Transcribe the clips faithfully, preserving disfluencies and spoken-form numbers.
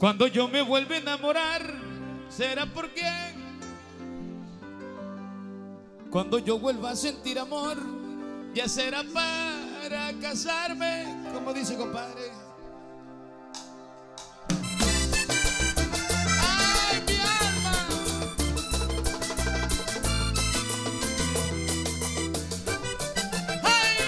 Cuando yo me vuelva a enamorar, será por quién. Cuando yo vuelva a sentir amor, ya será para casarme, como dice compadre. ¡Ay, mi alma! ¡Ay!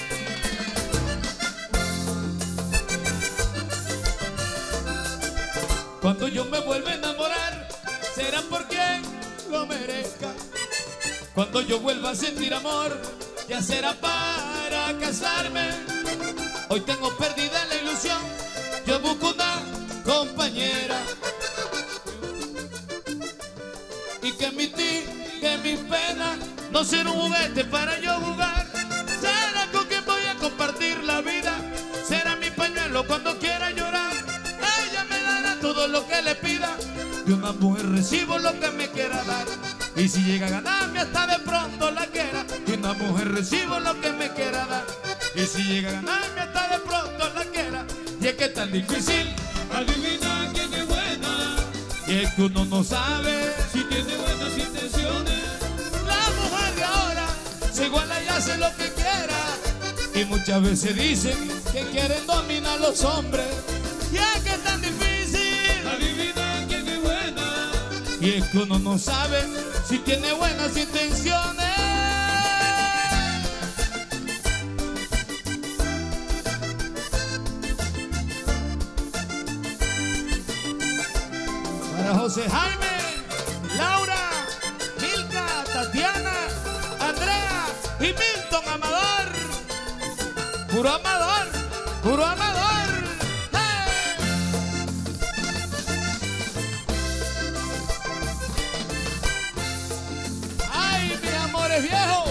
Cuando yo me vuelva a enamorar, será por quien lo merezca. Cuando yo vuelva a sentir amor, ya será para casarme. Hoy tengo perdida la ilusión, yo busco una compañera y que mi ti, que mis penas no será un juguete para yo jugar. Será con quien voy a compartir la vida, será mi pañuelo cuando quiera llorar. Ella me dará todo lo que le pida, de una mujer recibo lo que me quiera dar. Y si llega a ganarme hasta de pronto la quiera, de una mujer recibo lo que me quiera dar. Y si llega a ganarme hasta de pronto la quiera, y es que es tan difícil Adivina quién es buena, y es que uno no sabe si tiene buenas intenciones. la mujer de ahora se iguala y hace lo que quiera. Y muchas veces dicen que quieren dominar a los hombres, y es que es tan difícil Adivina quién es buena, y es que uno no sabe si tiene buenas intenciones. Para José Jaime, Laura, Milka, Tatiana, Andrea y Milton Amador. Puro amador, puro amador. ¡Hey! ¡Ay, mis amores viejos!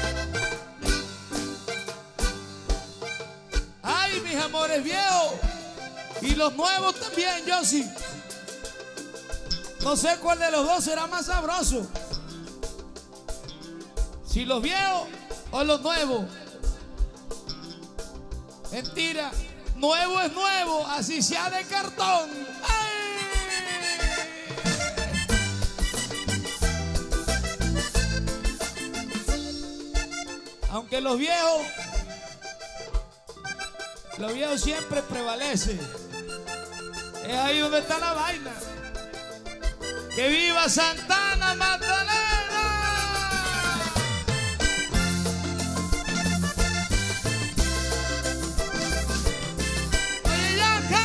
¡Ay, mis amores viejos! Y los nuevos también, Yossi. No sé cuál de los dos será más sabroso, si los viejos o los nuevos. Mentira, nuevo es nuevo, así sea de cartón. ¡Ay! Aunque los viejos, los viejos siempre prevalecen. Es ahí donde está la vaina. ¡Que viva Santana Magdalena! ¡Oye, Yaca!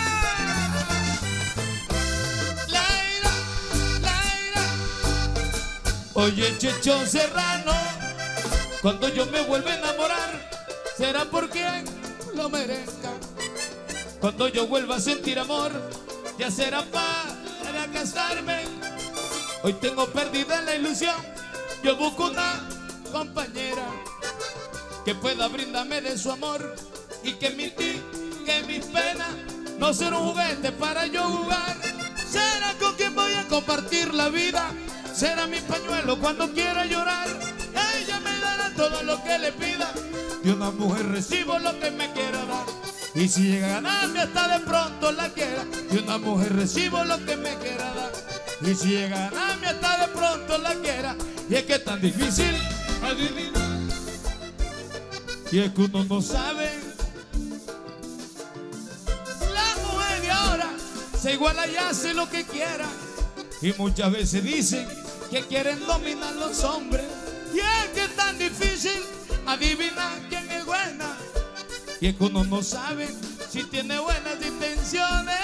¡Laira, Laira! Oye, Checho Serrano, cuando yo me vuelva a enamorar, será por quien lo merezca. Cuando yo vuelva a sentir amor, ya será para casarme. Hoy tengo perdida la ilusión, yo busco una compañera que pueda brindarme de su amor y que mi ti, que mis penas no será un juguete para yo jugar. Será con quien voy a compartir la vida, será mi pañuelo cuando quiera llorar. Ella me dará todo lo que le pida, de una mujer recibo lo que me quiera dar. Y si llega a ganarme hasta de pronto la quiera, de una mujer recibo lo que me quiera dar. Y si llega a ganarme hasta de pronto la quiera, y es que es tan difícil adivina, y es que uno no sabe. La mujer de ahora se iguala y hace lo que quiera. Y muchas veces dicen que quieren dominar los hombres, y es que es tan difícil adivinar quién es buena, y es que uno no sabe si tiene buenas intenciones.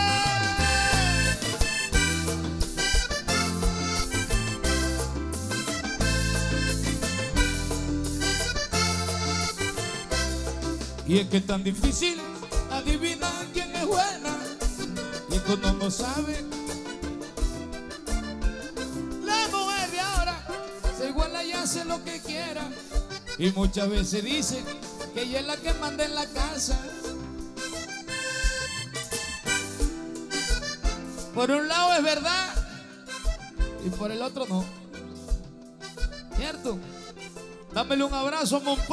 Y es que es tan difícil adivinar quién es buena, y es que uno no sabe. La mujer de ahora se iguala y hace lo que quiera. Y muchas veces dicen que ella es la que manda en la casa. Por un lado es verdad y por el otro no. ¿Cierto? Dámele un abrazo, Monpó.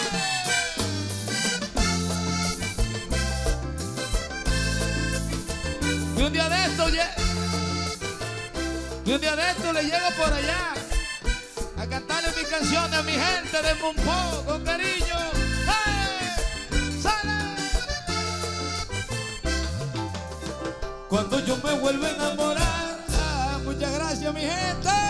¡Hey! Y un día de esto, yeah, y un día de esto le llego por allá a cantarle mis canciones a mi gente de Mompo con cariño. ¡Hey! ¡Sale! Cuando yo me vuelvo a enamorar. Ah, muchas gracias, mi gente.